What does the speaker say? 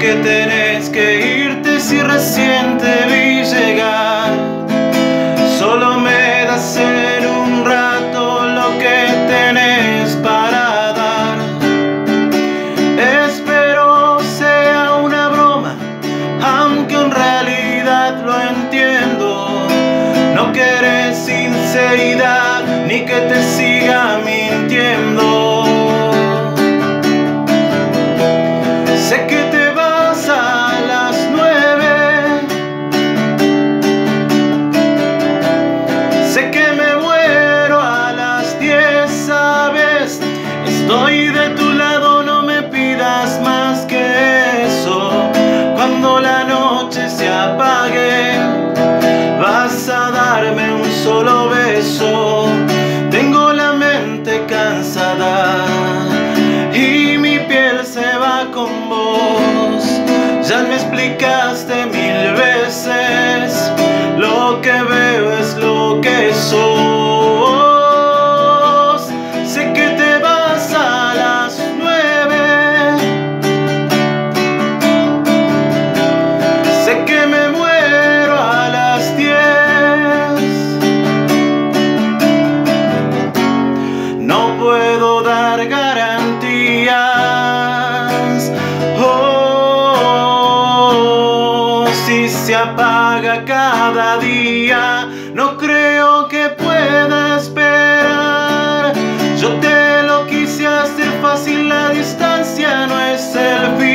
que tenés que irte si recién te vi llegar. Solo me das en un rato lo que tenés para dar. Espero sea una broma, aunque en realidad lo entiendo. No querés sinceridad ni que te siga mintiendo. Sé que te vas a las 9, sé que me muero a las 10, ¿sabes? Estoy de tu lado, no me pidas más que eso. Cuando la noche se apague, vas a darme un solo beso. Tengo la mente cansada y mi piel se va con vos. Ya me explicaste 1000 veces, lo que veo es lo que sos. Sé que te vas a las 9, sé que me muero a las 10. No puedo dar garantías. Oh, si se apaga cada día, no creo que pueda esperar. Yo te lo quise hacer fácil, la distancia no es el fin.